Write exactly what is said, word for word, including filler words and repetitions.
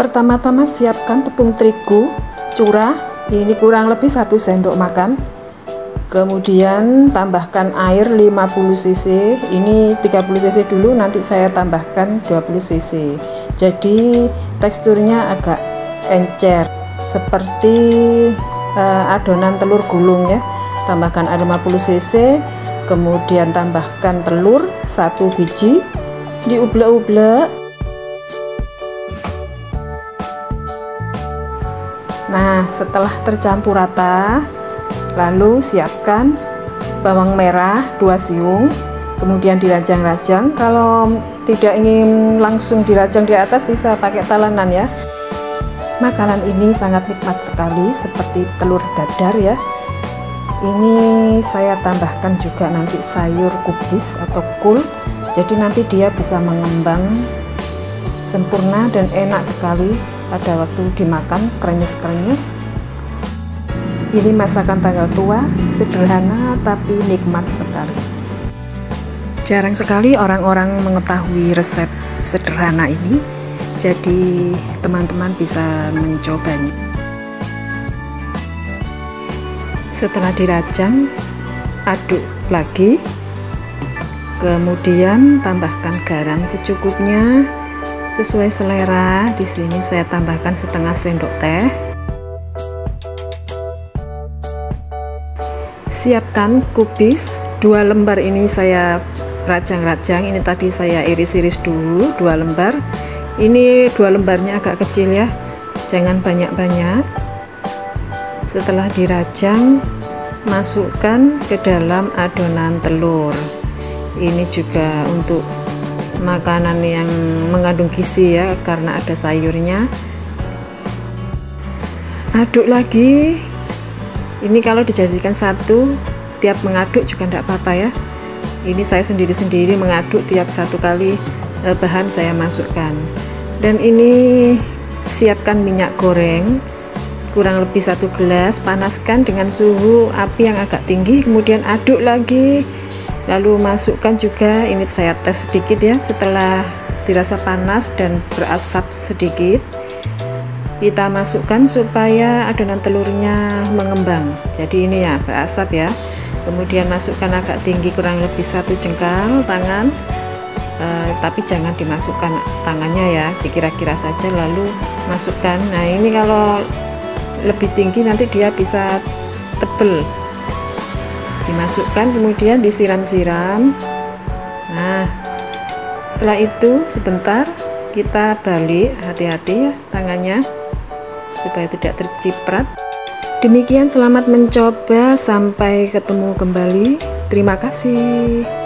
Pertama-tama siapkan tepung terigu curah, ini kurang lebih satu sendok makan. Kemudian tambahkan air lima puluh cc, ini tiga puluh cc dulu, nanti saya tambahkan dua puluh cc. Jadi teksturnya agak encer seperti uh, adonan telur gulung ya. Tambahkan air lima puluh cc, kemudian tambahkan telur satu biji, diublek-ublek. Nah, setelah tercampur rata, lalu siapkan bawang merah dua siung, kemudian dirajang-rajang. Kalau tidak ingin langsung dirajang di atas, bisa pakai talenan ya. Makanan ini sangat nikmat sekali, seperti telur dadar ya. Ini saya tambahkan juga nanti sayur kubis atau kul, jadi nanti dia bisa mengembang sempurna dan enak sekali pada waktu dimakan, krenyes-krenyes. Ini masakan tanggal tua, sederhana tapi nikmat sekali. Jarang sekali orang-orang mengetahui resep sederhana ini, jadi teman-teman bisa mencobanya. Setelah dirajang, aduk lagi, kemudian tambahkan garam secukupnya sesuai selera. Di sini saya tambahkan setengah sendok teh. Siapkan kubis dua lembar, ini saya rajang-rajang. Ini tadi saya iris-iris dulu dua lembar. Ini dua lembarnya agak kecil ya, jangan banyak-banyak. Setelah dirajang, masukkan ke dalam adonan telur. Ini juga untuk makanan yang mengandung gizi ya, karena ada sayurnya. Aduk lagi. Ini kalau dijadikan satu, tiap mengaduk juga tidak apa-apa ya. Ini saya sendiri-sendiri mengaduk tiap satu kali eh, bahan saya masukkan. Dan ini siapkan minyak goreng kurang lebih satu gelas, panaskan dengan suhu api yang agak tinggi, kemudian aduk lagi. Lalu masukkan juga, ini saya tes sedikit ya, setelah dirasa panas dan berasap sedikit, kita masukkan supaya adonan telurnya mengembang. Jadi ini ya berasap ya. Kemudian masukkan agak tinggi, kurang lebih satu jengkal tangan, e, tapi jangan dimasukkan tangannya ya, dikira-kira saja lalu masukkan. Nah ini kalau lebih tinggi nanti dia bisa tebel. Dimasukkan kemudian disiram-siram. Nah setelah itu sebentar kita balik, hati-hati ya tangannya supaya tidak terciprat. Demikian, selamat mencoba, sampai ketemu kembali, terima kasih.